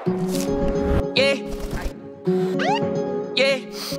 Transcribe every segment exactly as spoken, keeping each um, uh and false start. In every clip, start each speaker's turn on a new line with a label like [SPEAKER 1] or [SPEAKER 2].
[SPEAKER 1] Yeah. Yeah.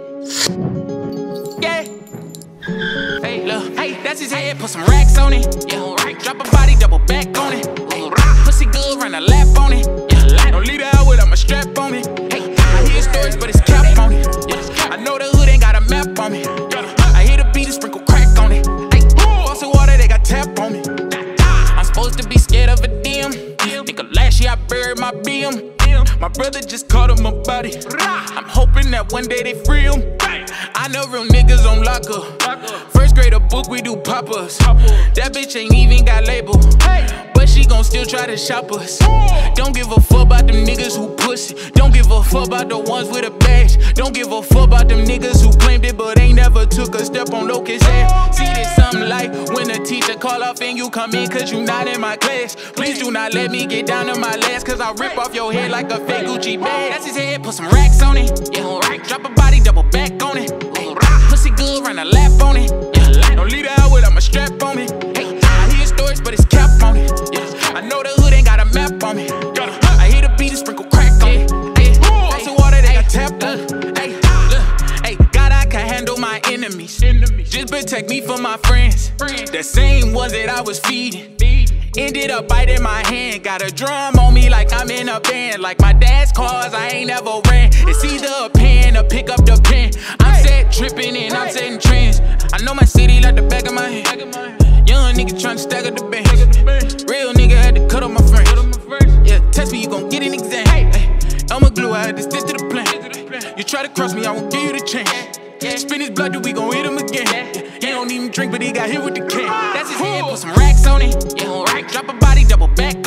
[SPEAKER 1] Yeah. Hey, look, hey, that's his head, put some racks on it. Yeah, right. Drop a body, double back on it. Hey, pussy good, run a lap on it. Yeah, don't leave the out without my strap on it. Hey, I hear stories, but it's cap on it. Yeah, I know the hood ain't got a map on me. I hear the beat and sprinkle crack on it. Hey, faucet water, they got tap on me. I'm supposed to be scared of a dim. Nigga, last year I buried my B M. My brother just caught him a body. I'm hoping that one day they free him. I know real niggas on locker. First grade a book, we do pop-ups. That bitch ain't even got label, but she gon' still try to shop us. Don't give a fuck about them niggas who pussy. Don't give a fuck about the ones with a badge. Don't give a fuck about them niggas who claimed it but ain't never took a step on locust head. See this something like when a teacher call off and you come in cause you not in my class. Please do not let me get down to my last, cause I'll rip off your head like a fake Gucci bag. That's his head, put some racks on it. Yeah, right. Drop a body, double back on it. Hey, pussy good, run a lap on it. Yeah, don't leave the out without my strap on me. Hey, I hear stories, but it's cap on it. Yeah, I know the hood ain't got a map on me. I hear the beat and sprinkle crack on it. Hey, faucet water, they got tap on it. Hey, look, hey, God, I can handle my enemies. Just protect me from my friends. The same ones that I was feeding. Ended up biting my hand. Got a drum on me like I'm in a band. Like my dad's cars, I ain't never ran. It's either a pen or pick up the pen. I'm set tripping and I'm setting trends. I know my city like the back of my hand. Young nigga trying to stagger the bench. Real nigga had to cut up my friends. Yeah, test me, you gon' get an exam. I'm a glue, I had to stick to the plan. You try to cross me, I won't give you the chance. Spin his blood, we gon' hit him again. He don't even drink, but he got hit with the can. That's his head, put some racks on it. Yeah, right. Drop a body, double back